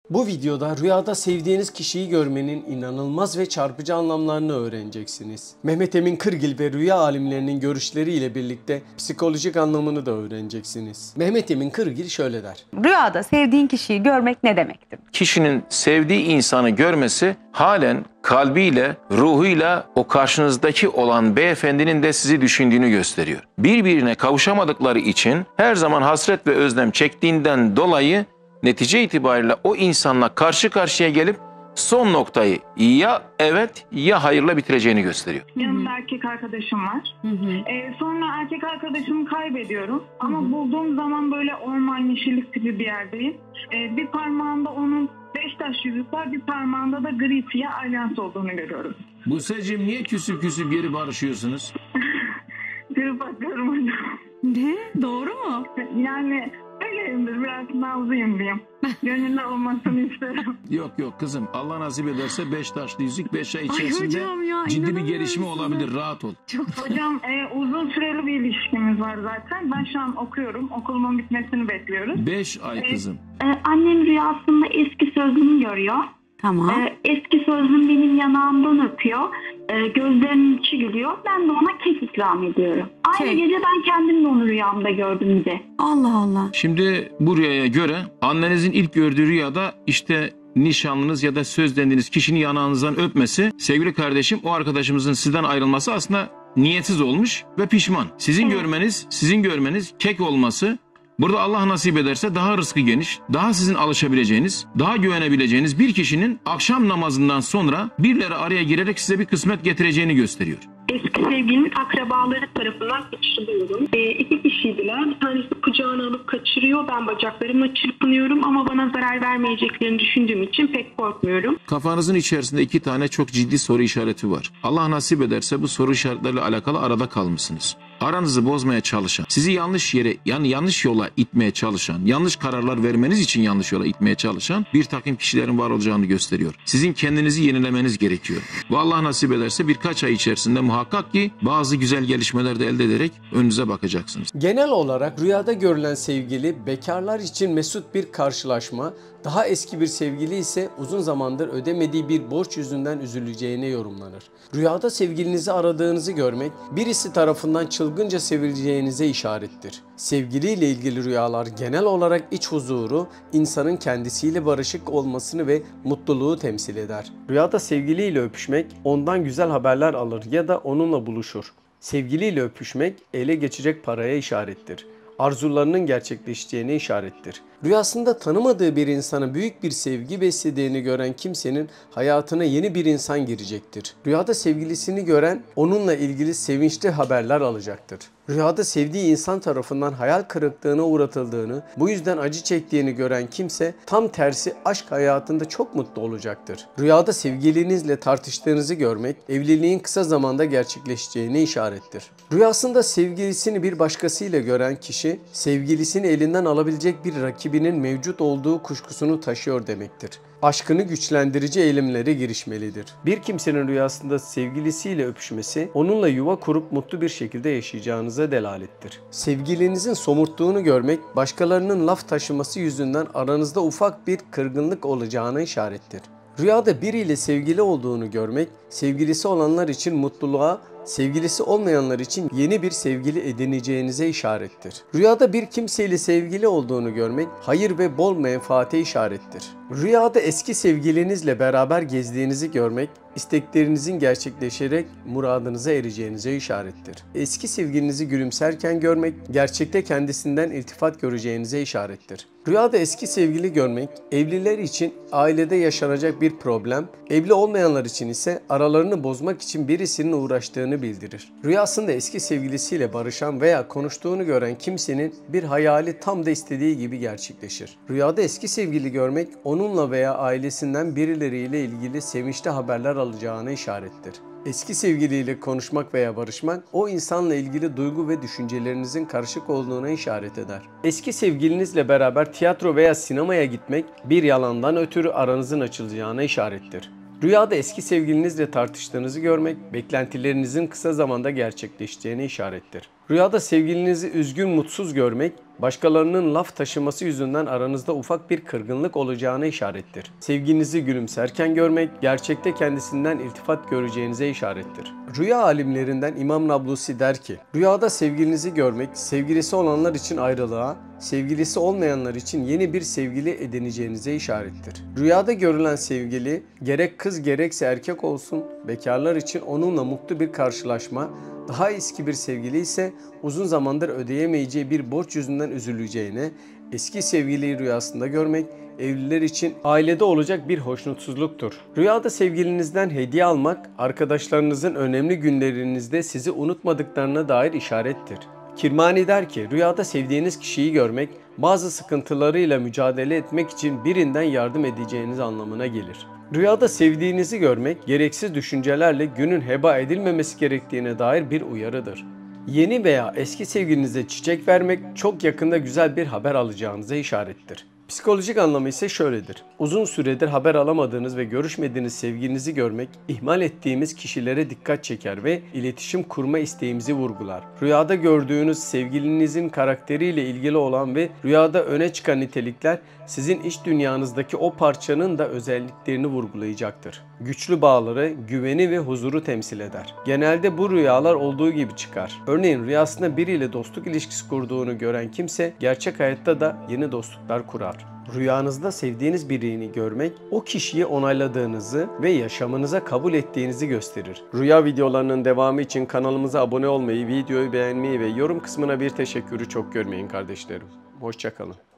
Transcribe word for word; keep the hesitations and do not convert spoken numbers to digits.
Bu videoda rüyada sevdiğiniz kişiyi görmenin inanılmaz ve çarpıcı anlamlarını öğreneceksiniz. Mehmet Emin Kırgil ve rüya alimlerinin görüşleriyle birlikte psikolojik anlamını da öğreneceksiniz. Mehmet Emin Kırgil şöyle der. Rüyada sevdiğin kişiyi görmek ne demektir? Kişinin sevdiği insanı görmesi halen kalbiyle, ruhuyla o karşınızdaki olan beyefendinin de sizi düşündüğünü gösteriyor. Birbirine kavuşamadıkları için her zaman hasret ve özlem çektiğinden dolayı netice itibariyle o insanla karşı karşıya gelip son noktayı ya evet ya hayırla bitireceğini gösteriyor. Yanımda erkek arkadaşım var. Hı hı. Ee, sonra erkek arkadaşımı kaybediyorum. Ama Hı hı. bulduğum zaman böyle orman yeşillik gibi bir yerdeyim. Ee, bir parmağında onun beş taş yüzük var, bir parmağında da gri siyah alyans olduğunu görüyorum. Buse'cim niye küsüp küsüp geri barışıyorsunuz? Bir bakıyorum hocam. Ne? Doğru mu? Yani öyleyimdir, biraz nazlıyım diyeyim. Gönüllü olmasını isterim. Yok yok kızım, Allah nasip ederse beş taşlı yüzük beş ay içerisinde hocam ya, ciddi bir inanamıyorum gelişme size. olabilir, rahat ol. Hocam e, uzun süreli bir ilişkimiz var zaten. Ben şu an okuyorum. Okulumun bitmesini bekliyoruz. beş ay kızım. Ee, annem rüyasında eski sözlüğümü görüyor. Tamam. Ee, eski sözlüğüm benim yanağımdan öpüyor. Ee, gözlerinin içi gülüyor. Ben de ona kek ikram ediyorum. Aynı Kek. gece ben kendim de onu rüyamda gördüm bir de. Allah Allah. Şimdi bu rüyaya göre annenizin ilk gördüğü rüyada işte nişanlınız ya da sözlendiğiniz kişinin yanağınızdan öpmesi, sevgili kardeşim o arkadaşımızın sizden ayrılması aslında niyetsiz olmuş ve pişman. Sizin Evet. görmeniz, sizin görmeniz kek olması, burada Allah nasip ederse daha rızkı geniş, daha sizin alışabileceğiniz, daha güvenebileceğiniz bir kişinin akşam namazından sonra birileri araya girerek size bir kısmet getireceğini gösteriyor. Eski sevgilimin akrabaları tarafından kaçırılıyorum. E, iki kişiydiler. Bir tanesi kucağına alıp kaçırıyor. Ben bacaklarımla çırpınıyorum ama bana zarar vermeyeceklerini düşündüğüm için pek korkmuyorum. Kafanızın içerisinde iki tane çok ciddi soru işareti var. Allah nasip ederse bu soru işaretleriyle alakalı arada kalmışsınız. Aranızı bozmaya çalışan, sizi yanlış yere, yani yanlış yola itmeye çalışan, yanlış kararlar vermeniz için yanlış yola itmeye çalışan bir takım kişilerin var olacağını gösteriyor. Sizin kendinizi yenilemeniz gerekiyor. Ve Allah nasip ederse birkaç ay içerisinde muhakkak ki bazı güzel gelişmeler de elde ederek önünüze bakacaksınız. Genel olarak rüyada görülen sevgili bekarlar için mesut bir karşılaşma, daha eski bir sevgili ise uzun zamandır ödemediği bir borç yüzünden üzüleceğine yorumlanır. Rüyada sevgilinizi aradığınızı görmek, birisi tarafından çılgınca sevileceğinize işarettir. Sevgiliyle ilgili rüyalar genel olarak iç huzuru, insanın kendisiyle barışık olmasını ve mutluluğu temsil eder. Rüyada sevgiliyle öpüşmek, ondan güzel haberler alır ya da onunla buluşur. Sevgiliyle öpüşmek, ele geçecek paraya işarettir. Arzularının gerçekleşeceğine işarettir. Rüyasında tanımadığı bir insana büyük bir sevgi beslediğini gören kimsenin hayatına yeni bir insan girecektir. Rüyada sevgilisini gören onunla ilgili sevinçli haberler alacaktır. Rüyada sevdiği insan tarafından hayal kırıklığına uğratıldığını, bu yüzden acı çektiğini gören kimse tam tersi aşk hayatında çok mutlu olacaktır. Rüyada sevgilinizle tartıştığınızı görmek, evliliğin kısa zamanda gerçekleşeceğine işarettir. Rüyasında sevgilisini bir başkasıyla gören kişi, sevgilisini elinden alabilecek bir rakibinin mevcut olduğu kuşkusunu taşıyor demektir. Aşkını güçlendirici eğilimlere girişmelidir. Bir kimsenin rüyasında sevgilisiyle öpüşmesi, onunla yuva kurup mutlu bir şekilde yaşayacağınıza delalettir. Sevgilinizin somurttuğunu görmek, başkalarının laf taşıması yüzünden aranızda ufak bir kırgınlık olacağına işarettir. Rüyada biriyle sevgili olduğunu görmek, sevgilisi olanlar için mutluluğa, sevgilisi olmayanlar için yeni bir sevgili edineceğinize işarettir. Rüyada bir kimseyle sevgili olduğunu görmek, hayır ve bol menfaate işarettir. Rüyada eski sevgilinizle beraber gezdiğinizi görmek, isteklerinizin gerçekleşerek muradınıza ereceğinize işarettir. Eski sevgilinizi gülümserken görmek, gerçekte kendisinden iltifat göreceğinize işarettir. Rüyada eski sevgili görmek, evliler için ailede yaşanacak bir problem, evli olmayanlar için ise aralarını bozmak için birisinin uğraştığını bildirir. Rüyasında eski sevgilisiyle barışan veya konuştuğunu gören kimsenin bir hayali tam da istediği gibi gerçekleşir. Rüyada eski sevgili görmek, onunla veya ailesinden birileriyle ilgili sevinçli haberler alacağına işarettir. Eski sevgiliyle konuşmak veya barışmak, o insanla ilgili duygu ve düşüncelerinizin karışık olduğuna işaret eder. Eski sevgilinizle beraber tiyatro veya sinemaya gitmek, bir yalandan ötürü aranızın açılacağına işarettir. Rüyada eski sevgilinizle tartıştığınızı görmek, beklentilerinizin kısa zamanda gerçekleşeceğine işarettir. Rüyada sevgilinizi üzgün, mutsuz görmek, başkalarının laf taşıması yüzünden aranızda ufak bir kırgınlık olacağına işarettir. Sevgilinizi gülümserken görmek, gerçekte kendisinden iltifat göreceğinize işarettir. Rüya alimlerinden İmam Nablusi der ki, rüyada sevgilinizi görmek, sevgilisi olanlar için ayrılığa, sevgilisi olmayanlar için yeni bir sevgili edineceğinize işarettir. Rüyada görülen sevgili, gerek kız gerekse erkek olsun, bekarlar için onunla mutlu bir karşılaşma, daha eski bir sevgili ise uzun zamandır ödeyemeyeceği bir borç yüzünden üzüleceğine, eski sevgiliyi rüyasında görmek, evliler için ailede olacak bir hoşnutsuzluktur. Rüyada sevgilinizden hediye almak, arkadaşlarınızın önemli günlerinizde sizi unutmadıklarına dair işarettir. Kirmani der ki, rüyada sevdiğiniz kişiyi görmek, bazı sıkıntılarıyla mücadele etmek için birinden yardım edeceğiniz anlamına gelir. Rüyada sevdiğinizi görmek, gereksiz düşüncelerle günün heba edilmemesi gerektiğine dair bir uyarıdır. Yeni veya eski sevgilinize çiçek vermek, çok yakında güzel bir haber alacağınıza işarettir. Psikolojik anlamı ise şöyledir. Uzun süredir haber alamadığınız ve görüşmediğiniz sevgilinizi görmek, ihmal ettiğimiz kişilere dikkat çeker ve iletişim kurma isteğimizi vurgular. Rüyada gördüğünüz sevgilinizin karakteriyle ilgili olan ve rüyada öne çıkan nitelikler, sizin iç dünyanızdaki o parçanın da özelliklerini vurgulayacaktır. Güçlü bağları, güveni ve huzuru temsil eder. Genelde bu rüyalar olduğu gibi çıkar. Örneğin rüyasında biriyle dostluk ilişkisi kurduğunu gören kimse, gerçek hayatta da yeni dostluklar kurar. Rüyanızda sevdiğiniz birini görmek, o kişiyi onayladığınızı ve yaşamınıza kabul ettiğinizi gösterir. Rüya videolarının devamı için kanalımıza abone olmayı, videoyu beğenmeyi ve yorum kısmına bir teşekkürü çok görmeyin kardeşlerim. Hoşça kalın.